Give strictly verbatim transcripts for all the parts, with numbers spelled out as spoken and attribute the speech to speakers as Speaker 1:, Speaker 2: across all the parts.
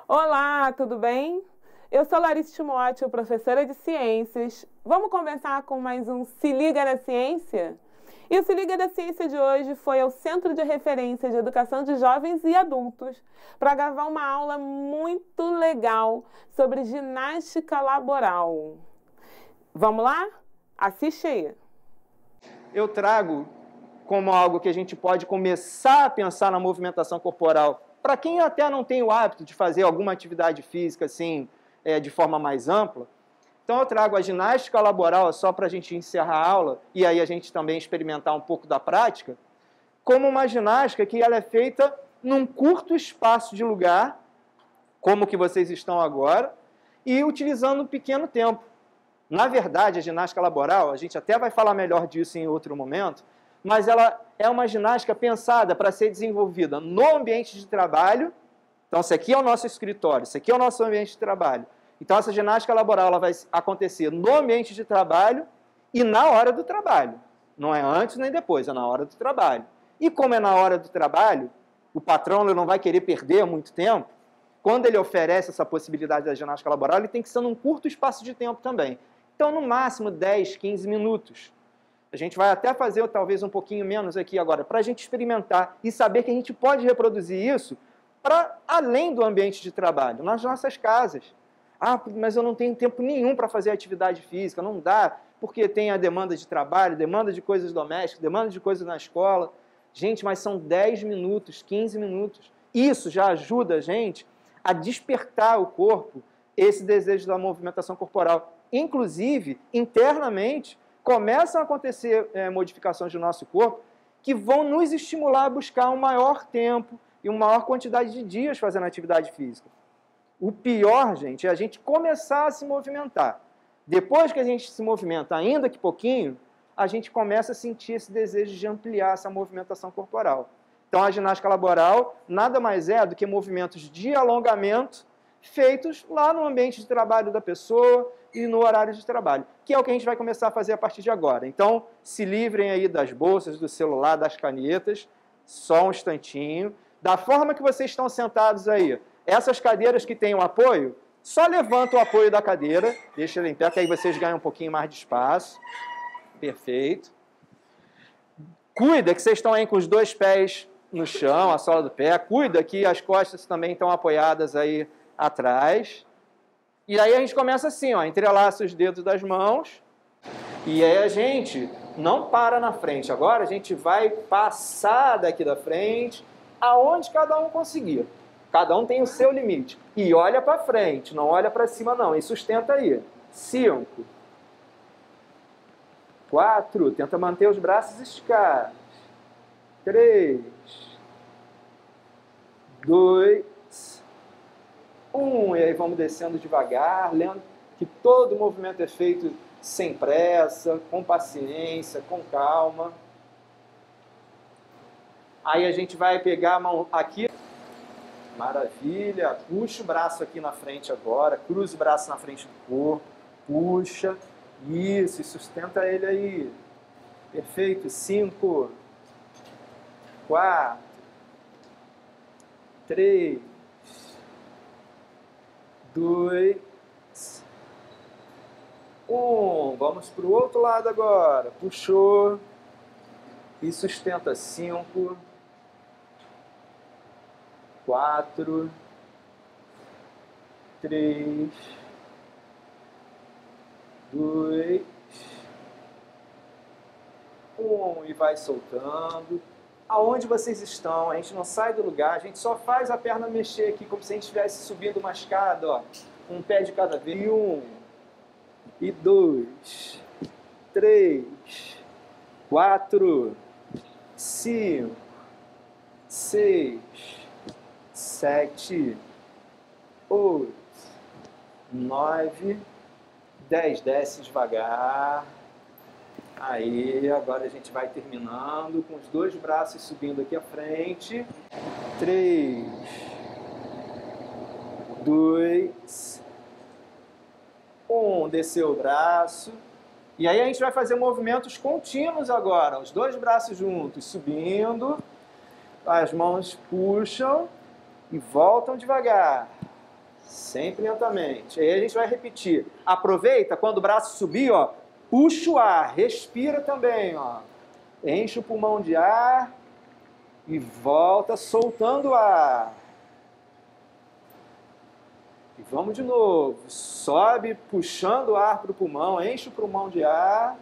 Speaker 1: Olá, tudo bem? Eu sou Larissa Timóteo, professora de ciências. Vamos conversar com mais um Se Liga na Ciência? E o Se Liga na Ciência de hoje foi ao Centro de Referência de Educação de Jovens e Adultos para gravar uma aula muito legal sobre ginástica laboral. Vamos lá? Assiste aí.
Speaker 2: Eu trago como algo que a gente pode começar a pensar na movimentação corporal. Para quem até não tem o hábito de fazer alguma atividade física assim, é, de forma mais ampla, então eu trago a ginástica laboral, só para a gente encerrar a aula, e aí a gente também experimentar um pouco da prática, como uma ginástica que ela é feita num curto espaço de lugar, como que vocês estão agora, e utilizando um pequeno tempo. Na verdade, a ginástica laboral, a gente até vai falar melhor disso em outro momento, mas ela é uma ginástica pensada para ser desenvolvida no ambiente de trabalho. Então, esse aqui é o nosso escritório, esse aqui é o nosso ambiente de trabalho. Então, essa ginástica laboral ela vai acontecer no ambiente de trabalho e na hora do trabalho. Não é antes nem depois, é na hora do trabalho. E como é na hora do trabalho, o patrão não vai querer perder muito tempo. Quando ele oferece essa possibilidade da ginástica laboral, ele tem que ser num curto espaço de tempo também. Então, no máximo dez, quinze minutos. A gente vai até fazer talvez um pouquinho menos aqui agora, para a gente experimentar e saber que a gente pode reproduzir isso para além do ambiente de trabalho, nas nossas casas. Ah, mas eu não tenho tempo nenhum para fazer atividade física, não dá, porque tem a demanda de trabalho, demanda de coisas domésticas, demanda de coisas na escola. Gente, mas são dez minutos, quinze minutos. Isso já ajuda a gente a despertar o corpo esse desejo da movimentação corporal. Inclusive, internamente, começam a acontecer é, modificações do nosso corpo que vão nos estimular a buscar um maior tempo e uma maior quantidade de dias fazendo atividade física. O pior, gente, é a gente começar a se movimentar. Depois que a gente se movimenta, ainda que pouquinho, a gente começa a sentir esse desejo de ampliar essa movimentação corporal. Então, a ginástica laboral nada mais é do que movimentos de alongamento feitos lá no ambiente de trabalho da pessoa e no horário de trabalho, que é o que a gente vai começar a fazer a partir de agora. Então, se livrem aí das bolsas, do celular, das canetas, só um instantinho. Da forma que vocês estão sentados aí, essas cadeiras que têm o apoio, só levanta o apoio da cadeira, deixa ele em pé, que aí vocês ganham um pouquinho mais de espaço. Perfeito. Cuida que vocês estão aí com os dois pés no chão, a sola do pé. Cuida que as costas também estão apoiadas aí atrás. E aí a gente começa assim, ó, entrelaça os dedos das mãos. E aí a gente não para na frente. Agora a gente vai passar daqui da frente, aonde cada um conseguir. Cada um tem o seu limite. E olha para frente, não olha para cima não. E sustenta aí. Cinco. Quatro. Tenta manter os braços esticados. Três. Dois. Um, e aí vamos descendo devagar, lendo que todo movimento é feito sem pressa, com paciência, com calma. Aí a gente vai pegar a mão aqui, maravilha, puxa o braço aqui na frente agora, cruza o braço na frente do corpo, puxa, isso, e sustenta ele aí. Perfeito, cinco, quatro, três, dois, um. Vamos para o outro lado agora. Puxou. E sustenta. Cinco. Quatro. Três. Dois. Um. E vai soltando. Aonde vocês estão, a gente não sai do lugar, a gente só faz a perna mexer aqui, como se a gente estivesse subindo uma escada, ó. Um pé de cada vez. E um, e dois, três, quatro, cinco, seis, sete, oito, nove, dez. Desce devagar. Aí, agora a gente vai terminando com os dois braços subindo aqui à frente. Três, dois, um. Desceu o braço. E aí a gente vai fazer movimentos contínuos agora. Os dois braços juntos, subindo. As mãos puxam e voltam devagar. Sempre lentamente. Aí a gente vai repetir. Aproveita, quando o braço subir, ó, puxa o ar, respira também, ó. Enche o pulmão de ar e volta soltando o ar. E vamos de novo. Sobe, puxando o ar para o pulmão, enche o pulmão de ar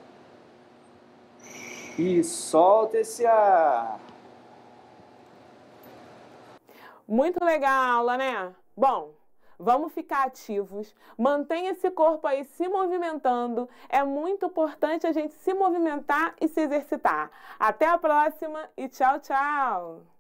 Speaker 2: e solta esse ar.
Speaker 1: Muito legal a aula, né? Bom, vamos ficar ativos, mantenha esse corpo aí se movimentando. É muito importante a gente se movimentar e se exercitar. Até a próxima e tchau, tchau!